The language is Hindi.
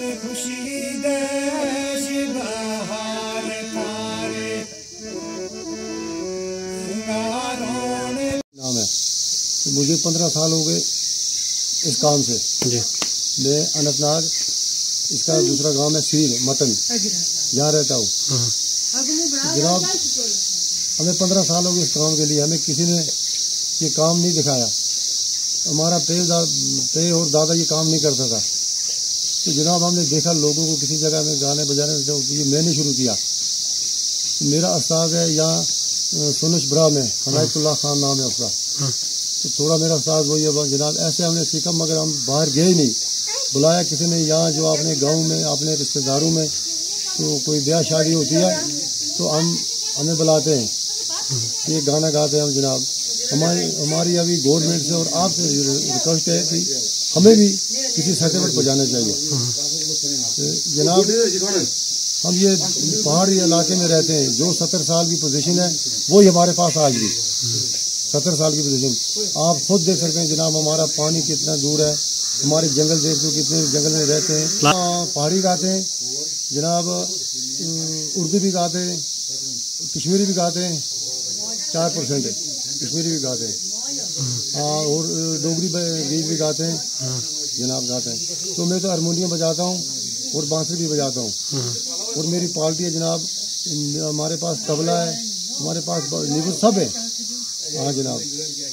नाम है। मुझे 15 साल हो गए इस काम से जी। मैं अनंतनाग, इसका दूसरा गांव है सील मटन, यहाँ रहता हूँ जनाब। हमें 15 साल हो गए इस काम के लिए। हमें किसी ने ये काम नहीं दिखाया। हमारा पे और दादा ये काम नहीं करता था। तो जनाब हमने देखा लोगों को किसी जगह में गाने बजाने, जो ये मैंने शुरू किया। मेरा उस्ताद है यहाँ सोनुश ब्रा में, हनायतुल्लाह खान नाम है उसका। तो थोड़ा मेरा उस्ताद वही है जनाब। ऐसे हमने सीखा, मगर हम बाहर गए ही नहीं। बुलाया किसी ने यहाँ, जो अपने गांव में अपने रिश्तेदारों में तो कोई ब्याह शादी होती है तो हमें बुलाते हैं, ये गाना गाते हैं हम जनाब। हमारी अभी गवर्नमेंट से और आपसे रिक्वेस्ट है कि हमें भी किसी सर्टिफिकेट पर जाना चाहिए जनाब। हम ये पहाड़ी इलाके में रहते हैं। जो 70 साल की पोजीशन है वही हमारे पास आज भी 70 साल की पोजीशन। आप खुद देख सकते हैं जनाब, हमारा पानी कितना दूर है। हमारे जंगल देख लो, कितने जंगल में रहते हैं। पहाड़ी गाते हैं जनाब, उर्दू भी गाते हैं, कश्मीरी भी गाते हैं, 4% है कश्मीरी भी गाते हैं, और डोगरी गीत भी गाते हैं जनाब, गाते हैं। तो मैं तो हारमोनियम बजाता हूँ और बांसुरी भी बजाता हूँ। और मेरी पार्टी है जनाब, हमारे पास तबला है, हमारे पास नीबू सब है। हाँ जनाब।